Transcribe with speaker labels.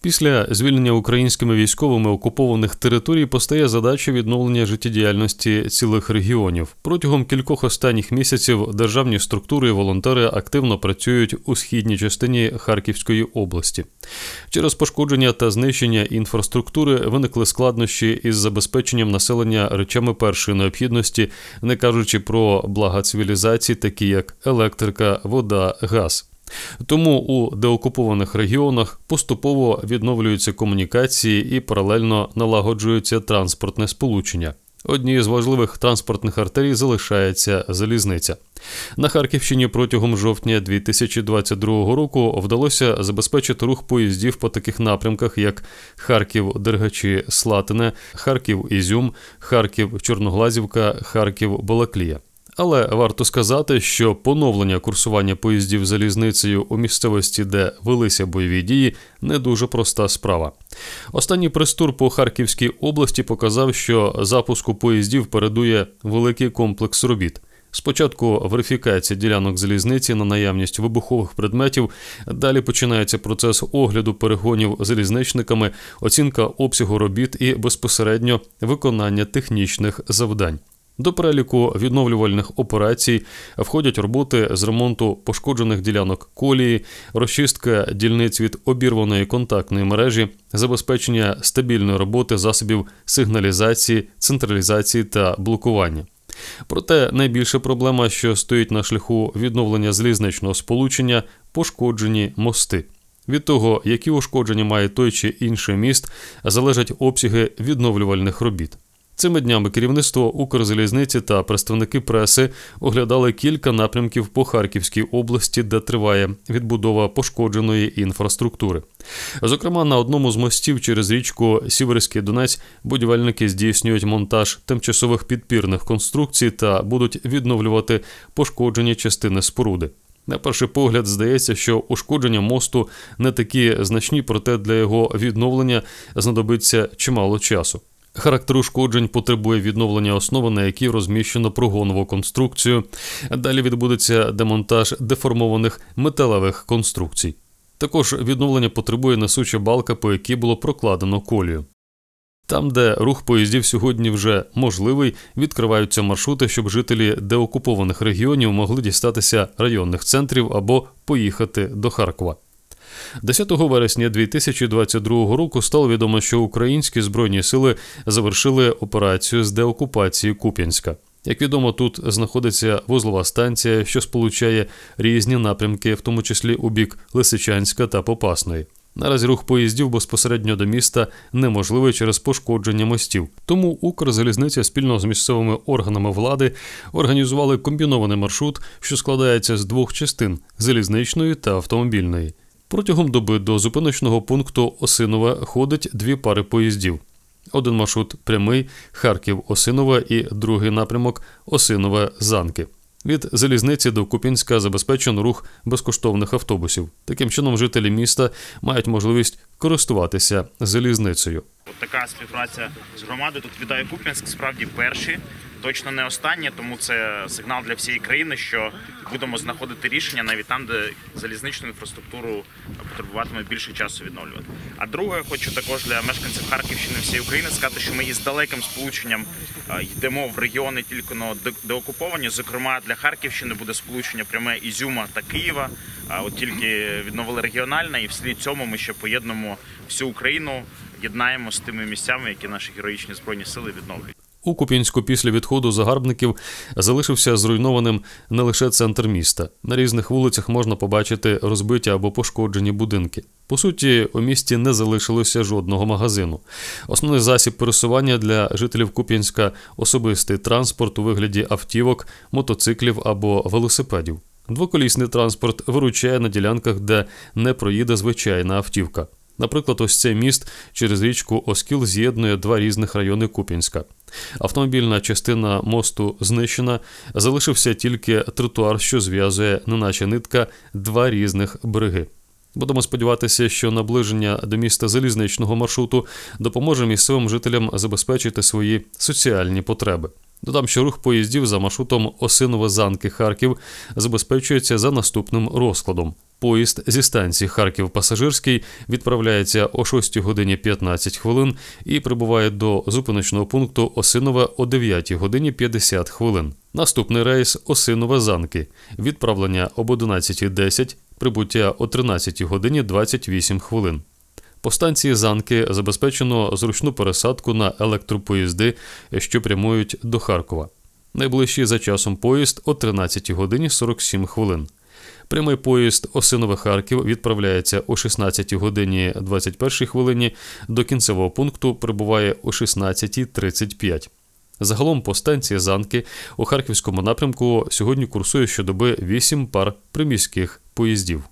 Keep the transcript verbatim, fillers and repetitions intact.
Speaker 1: Після звільнення українськими військовими окупованих територій постає задача відновлення життєдіяльності цілих регіонів. Протягом кількох останніх місяців державні структури і волонтери активно працюють у східній частині Харківської області. Через пошкодження та знищення інфраструктури виникли складнощі із забезпеченням населення речами першої необхідності, не кажучи про блага цивілізації, такі як електрика, вода, газ. Тому у деокупованих регіонах поступово відновлюються комунікації і паралельно налагоджується транспортне сполучення. Однією з важливих транспортних артерій залишається залізниця. На Харківщині протягом жовтня дві тисячі двадцять другого року вдалося забезпечити рух поїздів по таких напрямках, як Харків-Дергачі-Слатине, Харків-Ізюм, Харків-Чорноглазівка, Харків-Балаклія. Але варто сказати, що поновлення курсування поїздів залізницею у місцевості, де велися бойові дії, не дуже проста справа. Останній прес-тур по Харківській області показав, що запуску поїздів передує великий комплекс робіт. Спочатку верифікація ділянок залізниці на наявність вибухових предметів, далі починається процес огляду перегонів залізничниками, оцінка обсягу робіт і безпосередньо виконання технічних завдань. До переліку відновлювальних операцій входять роботи з ремонту пошкоджених ділянок колії, розчистка дільниць від обірваної контактної мережі, забезпечення стабільної роботи засобів сигналізації, централізації та блокування. Проте найбільша проблема, що стоїть на шляху відновлення залізничного сполучення – пошкоджені мости. Від того, які ушкодження має той чи інший міст, залежать обсяги відновлювальних робіт. Цими днями керівництво Укрзалізниці та представники преси оглядали кілька напрямків по Харківській області, де триває відбудова пошкодженої інфраструктури. Зокрема, на одному з мостів через річку Сіверський Донець будівельники здійснюють монтаж тимчасових підпірних конструкцій та будуть відновлювати пошкоджені частини споруди. На перший погляд здається, що ушкодження мосту не такі значні, проте для його відновлення знадобиться чимало часу. Характер ушкоджень потребує відновлення основи, на якій розміщено прогонову конструкцію. Далі відбудеться демонтаж деформованих металевих конструкцій. Також відновлення потребує несуча балка, по якій було прокладено колію. Там, де рух поїздів сьогодні вже можливий, відкриваються маршрути, щоб жителі деокупованих регіонів могли дістатися районних центрів або поїхати до Харкова. десятого вересня дві тисячі двадцять другого року стало відомо, що українські збройні сили завершили операцію з деокупації Куп'янська. Як відомо, тут знаходиться вузлова станція, що сполучає різні напрямки, в тому числі у бік Лисичанська та Попасної. Наразі рух поїздів безпосередньо до міста неможливий через пошкодження мостів. Тому Укрзалізниця спільно з місцевими органами влади організували комбінований маршрут, що складається з двох частин – залізничної та автомобільної. Протягом доби до зупиночного пункту Осинове ходить дві пари поїздів. Один маршрут прямий – Харків-Осинове і другий напрямок – Осинове-Занки. Від залізниці до Куп'янська забезпечено рух безкоштовних автобусів. Таким чином, жителі міста мають можливість користуватися залізницею.
Speaker 2: От така співпраця з громадою. Тут вітаю Куп'янськ, справді перші, точно не останні, тому це сигнал для всієї країни, що будемо знаходити рішення навіть там, де залізничну інфраструктуру потребуватиме більше часу відновлювати. А друге, я хочу також для мешканців Харківщини всієї України сказати, що ми із далеким сполученням йдемо в регіони тільки деокуповані. Зокрема, для Харківщини буде сполучення пряме Ізюма та Києва. От тільки відновили регіональне, і вслід цьому ми ще поєднуємо всю Україну, єднаємо з тими місцями, які наші героїчні збройні сили відновлюють.
Speaker 1: У Куп'янську після відходу загарбників залишився зруйнованим не лише центр міста. На різних вулицях можна побачити розбиті або пошкоджені будинки. По суті, у місті не залишилося жодного магазину. Основний засіб пересування для жителів Куп'янська – особистий транспорт у вигляді автівок, мотоциклів або велосипедів. Двоколісний транспорт виручає на ділянках, де не проїде звичайна автівка. Наприклад, ось цей міст через річку Оскіл з'єднує два різних райони Куп'янська. Автомобільна частина мосту знищена, залишився тільки тротуар, що зв'язує, неначе нитка, два різних береги. Будемо сподіватися, що наближення до міста залізничного маршруту допоможе місцевим жителям забезпечити свої соціальні потреби. Додам, що рух поїздів за маршрутом Осинове-Занки-Харків забезпечується за наступним розкладом. Поїзд зі станції Харків-Пасажирський відправляється о шостій годині п'ятнадцять хвилин і прибуває до зупиночного пункту Осинове о дев'ятій годині п'ятдесят хвилин. Наступний рейс Осинове-Занки. Відправлення об одинадцятій десять, прибуття о тринадцятій годині двадцять вісім хвилин. По станції Занки забезпечено зручну пересадку на електропоїзди, що прямують до Харкова. Найближчий за часом поїзд о тринадцятій годині сорок сім хвилин. Прямий поїзд Осинове-Харків відправляється о шістнадцятій годині двадцять першій хвилині, до кінцевого пункту прибуває о шістнадцятій тридцять п'ять. Загалом по станції Занки у харківському напрямку сьогодні курсує щодоби вісім пар приміських поїздів.